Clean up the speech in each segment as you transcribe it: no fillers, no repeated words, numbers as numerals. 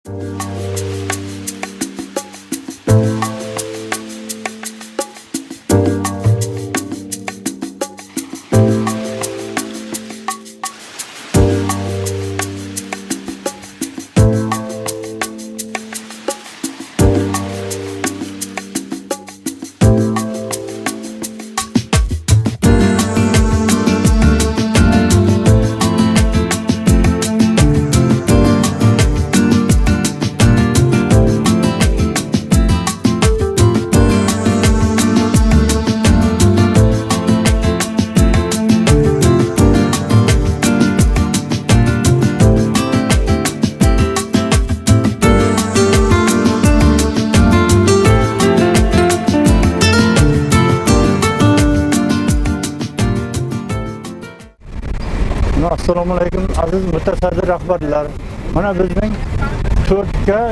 Assalomu alaykum aziz mutasaddi rahbarlar. Mana bizning 4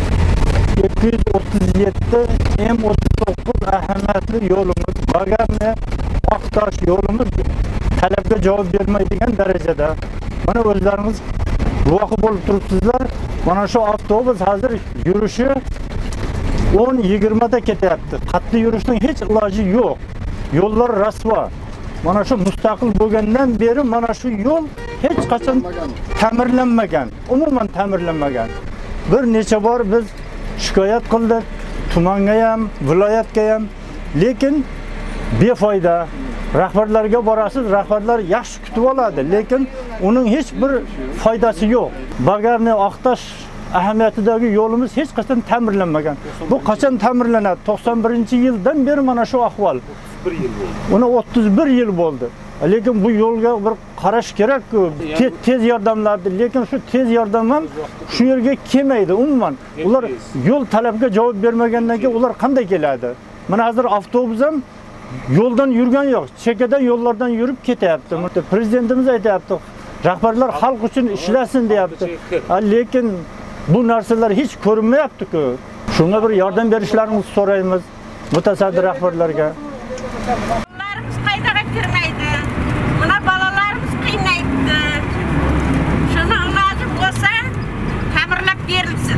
237 M39 ahamiyatli yo'limiz, Bagarni Oqtosh yo'limiz talabga javob bermaydigan darajada. Mana o'zlaringiz guvohi bo'lib turibsizlar. Mana shu avtobus hozir yurishi 10-20 da ketyapti. Qat'iy yurishning hech iloji yo'q. Yo'llar rasvo. Mana shu mustaqil bo'lgandan beri mana shu yo'l hech qachon ta'mirlanmagan, umuman ta'mirlanmagan. Bir necha bor biz shikoyat qildik, tumanga ham, viloyatga ham, lekin befoyda. Rahbarlarga borasiz, rahbarlar yaxshi kutib oladi, lekin uning hech bir foydasi yo'q. Bagarni Oqtosh ahamiyatidagi yo'limiz hech qachon ta'mirlanmagan. Bu qachon ta'mirlanadi? 91-yildan beri mana shu ahvol. 31 yil bo'ldi. Lekin bu yo'lga bir qarash kerak-ku. Tez yordamlardi, lekin shu tez yordam ham shu yerga kelmaydi umuman. Ular yo'l talabga javob bermagandan keyin ular qanday keladi? Mana hozir avtobus ham yo'ldan yurgan yo'q, chekkadan yo'llardan yurib ketyapti. Prezidentimiz aytayapti, rahbarlar xalq uchun ishlasin deyapti. Lekin bu narsalar hech ko'rinmayapti-ku. Shunga bir yordam berishlaringizni so'raymiz mutasaddi rahbarlarga. Bolalarimiz qaydaga kirmaydi. Buna bolalarimiz qiynaydi. Shuni iloji bo'lsa ta'mirlab berilsin.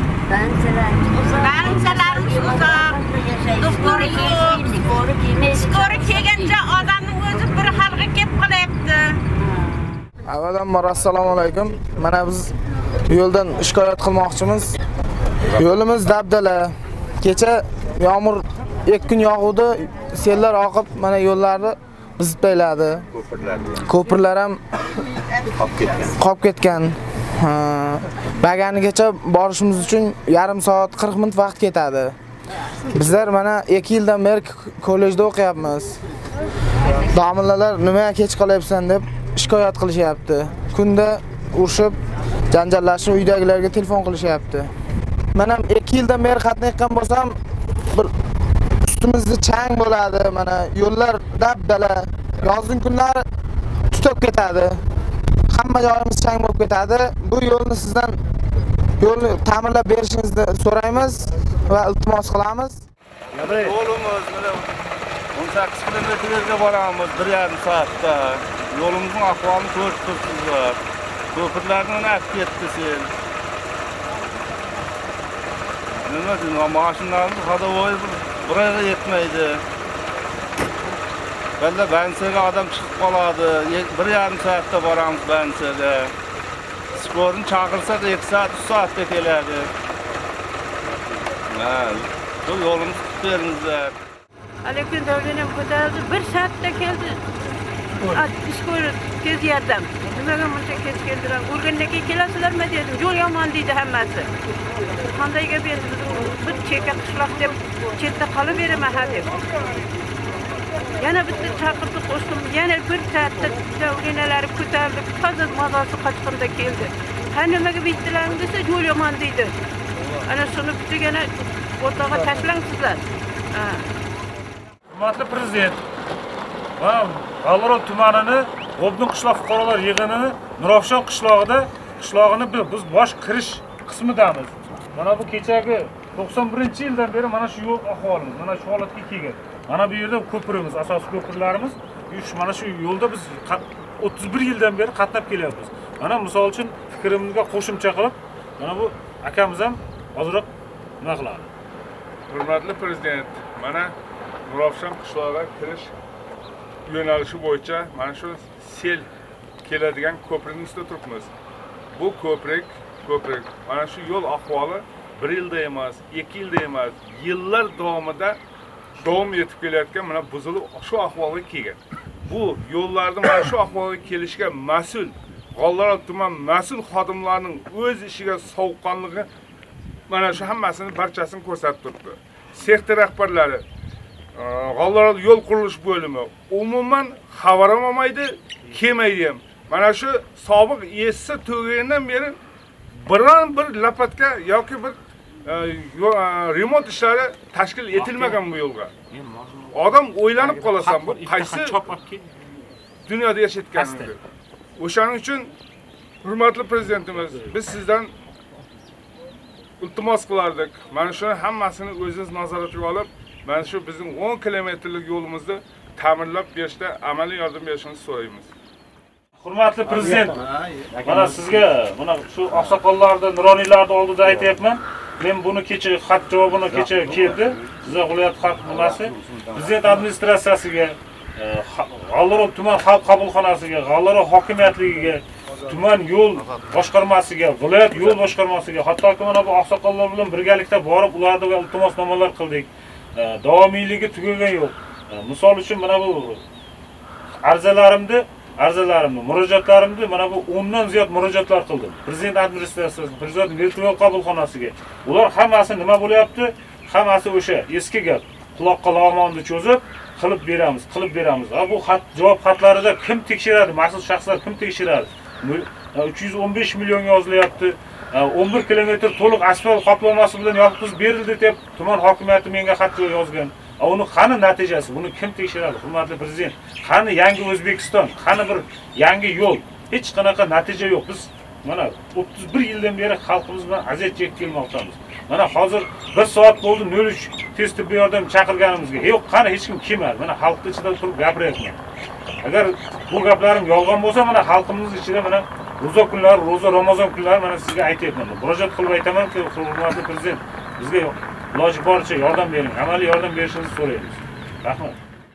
Banzalarimiz uzoq. Doktor yo'q. Skori kelgancha odamning o'zi bir xalqqa kelib qolyapti. Avvalambor assalomu alaykum. Mana biz yo'ldan shikoyat qilmoqchimiz. Yo'limiz dabdala. Kecha yomg'ir 2 kun yog'uvdi, sellar oqib, mana yo'llarni buzib tashladi. Ko'pirlar ham qolib ketgan. Baganigacha borishimiz uchun yarim soat 40 minut vaqt ketadi. Bizlar mana 2 yildan beri kollejda o'qiyapmiz. Domlalar nima kech qolyapsan deb shikoyat qilishyapti. Kunda urishib, janjallashib uydagilarga telefon qilishyapti. Men ham 2 yildan beri qatnayotgan bo'lsam, bir ustimizda chang bo'ladi. Mana yo'llar dabdala. Yozning kunlari tutib ketadi. Hamma joyimiz chang bo'lib ketadi. Bu yo'lni sizdan yo'lni ta'mirlab berishingizni so'raymiz va iltimos qilamiz. Yo'limiz mana 18 kilometrga boramiz 1,5 soatda. Yo'limizning ahvolini ko'rib turibsizlar. Ko'pirlarni naqd ketdi sel. Nima deyman, mashinalarimiz hadovoy buraya yetmaydi. Balla bansaga odam chiqib qoladi. 1,5 soatda boramiz bansaga. Sporni chaqirsak 2 soat, 3 soatda keladi. Bu yo'limizni tutib beringizlar. Lekin davlatim ko'tarildi, 1 soatda keldi. Skor tez yordam. Nimaga buncha kech keldilar? Urgandan keyin kelasizlarmi dedim. Yo'l yomon deydi hammasi. Qandayga berdi? Bir chekka qishloq deb chetda qolib beraman ha deb. Yana bitta chaqirdi qo'shdim. Yana 1 soatda davlinalar ko'tarildi. Hozir mazasi qochqinda keldi. Ha nimaga bitdilarmi desa yo'l yomon deydi. Ana shuni bitgana o'rtaga tashlangsizlar. Hurmatli prezident va G'alorol tumanining G'obdin qishloq fuqarolar yig'ini Nurafshon qishlog'ini biz bosh kirish qismidamiz. Mana bu kechagi 91-yildan beri mana shu yo'l ahvolimiz, mana shu holatga kelgan. Mana bu yerda ko'pirimiz, asosiy ko'pirlarimiz, mana shu yo'lda biz 31 yildan beri qatnab kelyapmiz. Mana misol uchun fikrimizga qo'shimcha qilib, mana bu akamiz ham ozroq nima qiladi. Hurmatli prezident, mana Nurafshon qishlog'iga kirish yo'nalishi bo'yicha mana shu sel keladigan ko'prikning ustida turibmiz. Bu ko'prik mana shu yo'l ahvoli 1 yilda emas, 2 yilda emas, yillar davomida davom etib kelayotgan, mana buzilib shu ahvolga kelgan. Bu yo'llarning mana shu ahvolga kelishiga mas'ul G'ollarot tuman mas'ul xodimlarning o'z ishiga sovuqqanligi mana shu hammasini barchasini ko'rsatib turibdi. Sektor rahbarlari, G'ollarot yo'l qurilish bo'limi umuman xabar olmaydi, kelmaydi ham. Mana shu sobiq ESS tugagandan beri biron bir lapatka yoki bir remont ishlari tashkil etilmagan bu yo'lga. Odam o'ylanib qolasan, bu qaysi dunyoda yashayotganini. O'shaning uchun hurmatli prezidentimiz, biz sizdan iltimos qilardik. Mana shuni hammasini o'zingiz nazoratga olib, mana shu bizning 10 kilometrlik yo'limizni ta'mirlab berishda amaliy yordam berishingizni so'raymiz. Hurmatli prezident, mana sizga mana shu oqsoqollarni, nuroniylarni oldida aytayapman. Men buni kecha xat javobini kecha keldi. Sizga viloyat xalq nimasi? Prezident administratsiyasiga, G'ollarot tuman xalq qabulxonasiga, G'ollarot hokimiyatligiga, tuman yo'l boshqarmasiga, viloyat yo'l boshqarmasiga, hattoki mana bu oqsoqollar bilan birgalikda borib ularga iltimosnomalar qildik. Davomiyligi tugagan yo'q. Misol uchun mana bu arzalarimni, murojaatlarimni mana bu 10 dan ziyod murojaatlar qildim. Prezident administratsiyasi, prezident virtual qabulxonasiga. Ular hammasi nima bo'lyapti? Hammasi o'sha eski gap. Quloqqa lag'monni cho'zib qilib beramiz. Bu xat javob xatlarida kim tekshiradi? Mas'ul shaxslar kim tekshiradi? 315 million yozilyapti. 11 kilometr to'liq asfalt qoplamasi bilan yopib berildi deb tuman hokimiyati menga xat yozgan. Uni qani natijasi? Buni kim tekshiradi? Hurmatli prezident, qani yangi O'zbekiston, qani bir yangi yo'l? Hech qanaqa natija yo'q. Biz mana 31 yildan beri xalqimiz bilan aziyat chekib kelmoqdamiz. Mana hozir 1 soat bo'ldi 03 tez tibbiy yordam chaqirganimizga. Yo'q, qani hech kim kelmadi. Mana xalqning ichida turib gapiryapman. Agar bu gaplarim yolg'on bo'lsa, mana xalqimiz ichida mana ro'za kunlari, ro'za Ramazon kunlari mana sizga aytayapman. Murojaat qilib aytamanki, hurmatli prezident, bizga iloji boricha yordam bering, amaliy yordam berishingizni so'raymiz. Rahmat.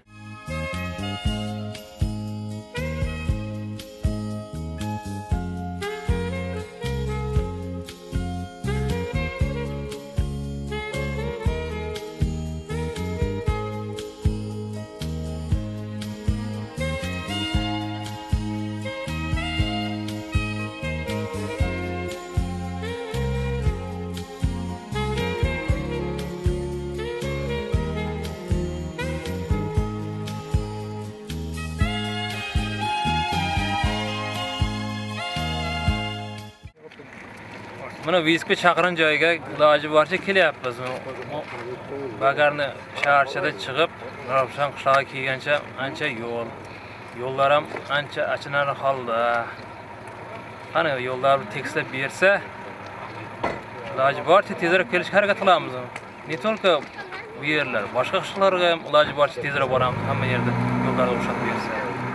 Mana 20 chaqirim joyga iloji boricha kelyapmiz. Bagarni shaharchada chiqib, Nurafshon qishlog'iga kelgancha ancha yo'llar ham ancha achinarli holda. Qani yo'llarni tekislab bersa, iloji boricha tezroq kelishga harakat qilamiz. Ne только bu yerlar, boshqa qishloqlarga ham iloji boricha tezroq boramiz, hamma yerda yo'llarni o'xshatib bersa.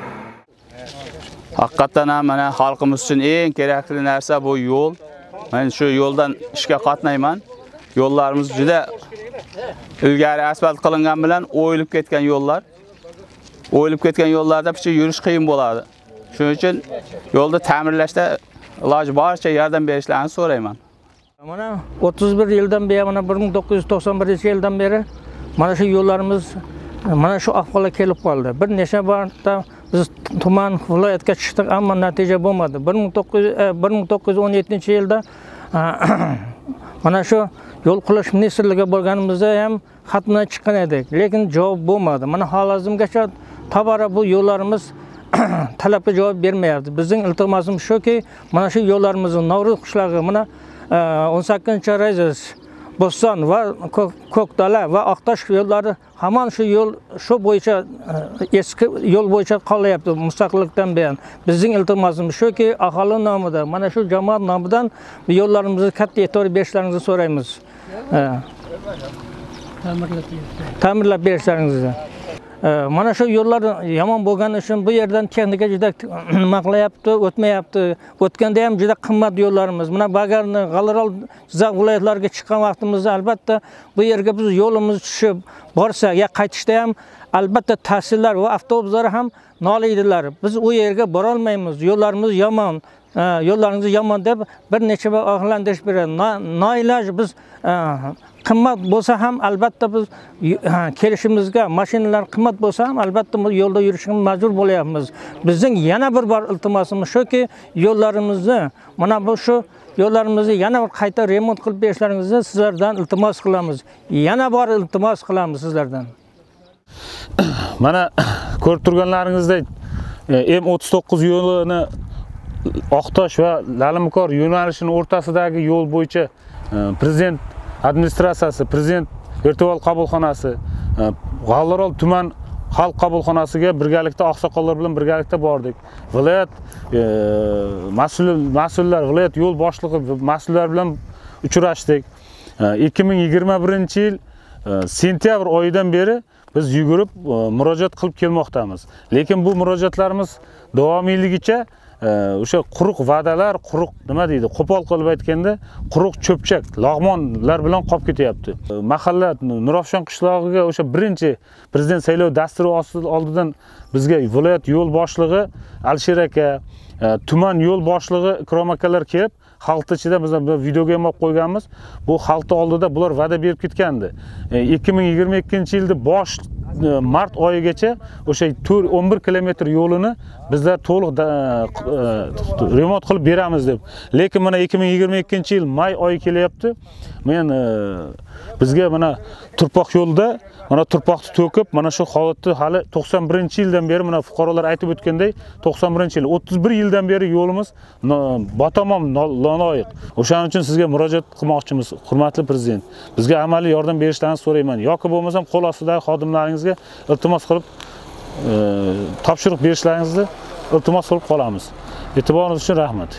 Haqiqatan ham mana xalqimiz uchun eng kerakli narsa bu yo'l. Men shu yo'ldan ishga qatnayman. Yo'llarimiz juda ilgari asfalt qilingan bilan o'yilib ketgan yo'llar. O'yilib ketgan yo'llarda picha yurish qiyin bo'ladi. Shuning uchun yo'lni ta'mirlashda iloji boricha yordam berishlarini so'rayman. Mana 31 yildan beri, mana 1991-yildan beri mana shu yo'llarimiz mana shu ahvolga kelib qoldi. Bir necha marta biz tuman viloyatga chiqdik, ammo natija bo'lmadi. 1917-yilda mana shu yo'l qurilish ministrligiga bo'lganimizda ham xat bilan chiqqan edik, lekin javob bo'lmadi. Mana hozirgacha tobora bu yo'llarimiz talabga javob bermayapti. Bizning iltimosimiz shuki, mana shu yo'llarimizni Novruz qishlog'i, mana 18-Rayzis, Bo'ston va Ko'kdala va Oqtosh yo'llari hamon shu yo'l shu bo'yicha eski yo'l bo'yicha qolyapti mustaqillikdan beri. Bizning iltimosimiz shuki, aholi nomidan, mana shu jamoat nomidan bu yo'llarimizni katta e'tibor berishlaringizni so'raymiz. Ta'mirlab berishlaringizni. Mana shu yo'llar yomon bo'lgani uchun bu yerdan texnika juda nima qilyapti, o'tmayapti. O'tganda ham juda qimmat yo'llarimiz. Mana Bagarni, G'alorol, Jizzax viloyatlariga chiqqan vaqtimizda albatta bu yerga biz yo'limiz tushib borsa, ya qaytishda ham albatta taksilar va avtobuslar ham nolaydilar. Biz u yerga bora olmaymiz. Yo'llarimiz yomon. Yo'llaringiz yomon deb bir necha bor ogohlantirish beradi. Noiloj biz qimmat bo'lsa ham albatta biz kelishimizga mashinalar qimmat bo'lsa ham albatta bu yo'lda yurishga majbur bo'lyapmiz. Bizning yana bir bor iltimosimiz shuki, yo'llarimizni mana bu shu yo'llarimizni yana bir qayta remont qilib berishlaringizni sizlardan iltimos qilamiz. Yana bor iltimos qilamiz sizlardan. Mana ko'rib turganlaringizdek M39 yo'lini Oqtosh va Lalimkor yo'nalishining o'rtasidagi yo'l bo'yicha prezident administratsiyasi, prezident virtual qabulxonasi, G'alorol tuman xalq qabulxonasiga birgalikda oqsoqollar bilan birgalikda bordik. Viloyat mas'ullar, viloyat yo'l boshlig'i mas'ullar bilan uchrashdik. 2021-yil sentyabr oyidan beri biz yugurib murojaat qilib kelmoqdamiz. Lekin bu murojaatlarimiz davomiyligicha o'sha quruq va'dalar, quruq nima deydi, qo'pol qilib aytganda, quruq cho'pchak, lag'monlar bilan qolib ketyapti. Mahalla Nurafshon qishlog'iga o'sha birinchi prezident saylov dasturi oldidan bizga viloyat yo'l boshlig'i Alisher aka, tuman yo'l boshlig'i Ikrom akalar kelib, xalq ichida biz videoga ham olib qo'yganmiz. Bu xalq oldida bular va'da berib ketgandi. 2022-yilda bosh mart oyigacha o'sha 11 kilometr yo'lini bizlar to'liq remont qilib beramiz deb. Lekin mana 2022-yil may oyi kelyapti. Men bizga mana turpoq yo'lda mana turpoqni to'kib, mana shu holatni hali 91-yildan beri mana fuqarolar aytib o'tganday 91-yil, 31 yildan beri yo'limiz batamom nonoyiq. O'shaning uchun sizga murojaat qilmoqchimiz, hurmatli prezident. Bizga amaliy yordam berishlaringizni so'rayman. Yoki bo'lmasam qo'l ostidagi xodimlaringizga iltimos qilib topshiriq berishlaringizni iltimos qilib qolamiz. E'tiboringiz uchun rahmat.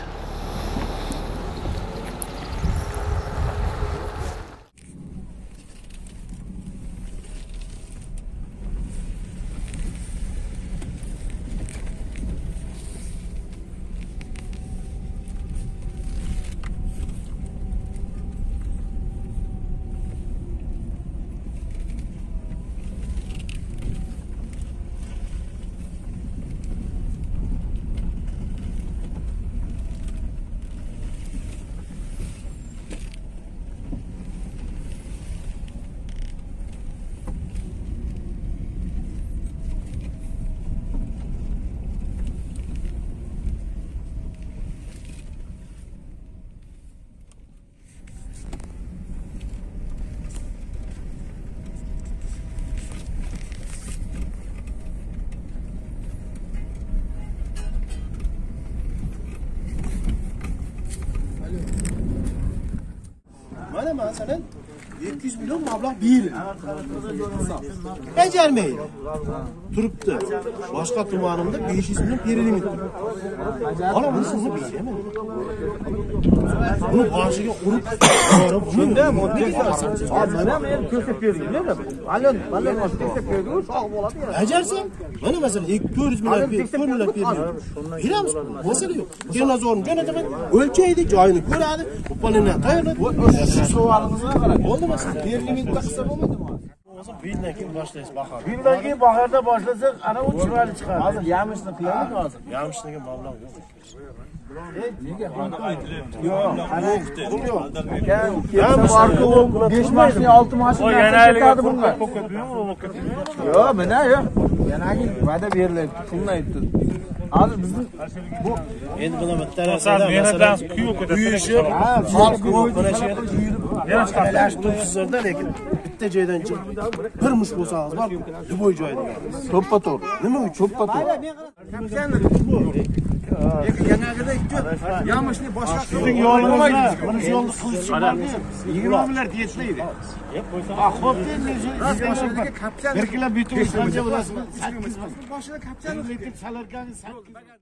Mana masalan 200 milyon mablag' berildi. Bajarmaydi. Turibdi. Boshqa tumanimda 500 milyon berilmaydi. Mana buni sizni beraman. Buni boshiga urib borib, shunda mana men ko'rsatib berdim. Balon ko'rsatib berdim, shoq bo'ladi. Bajarsam, mana masalan 400 milyon berdim. Beramiz, masala yo'q. Kenazorni jo'nataman, o'lchaydi, joyini ko'radi, qo'polini tayyorladi. Shu savolimizga qarang. Bo'ldimi siz? Berlimentda qilsa bo'lmaydimi? O'zi bundan keyin boshlaysiz bahor. Bundan keyin bahorda boshlasak, ana u chiroyli chiqadi. Hozir yamishni qilaylik hozir. Yamishniga mablag' yo'q. Nega aytilyapti? Yo'q, ana yo'q. 5 mashina, 6 mashina ketadi bunga. Yo'q, mana yo'q. Yanagi va'da beriladi, qilmaydi. Hozir bizning bu endi buni bitta tarafdan mehnatdan kuyib ketadi. Xalq mana shu yerda kuyib, yana turibsizlarda, lekin bitta joydan chiqib bir mush bo'lsangiz bor, duboy joyda. To'ppa-to'p. Nima uchun to'ppa-to'p? Yanagida yamishni boshqa sizning yo'lingizda mana shu yo'lni qilishni 20 milliard yetmaydi. Xo'p, endi bir kilo bitum qancha bo'lasizmi? 8 boshida kapchani lekin salargan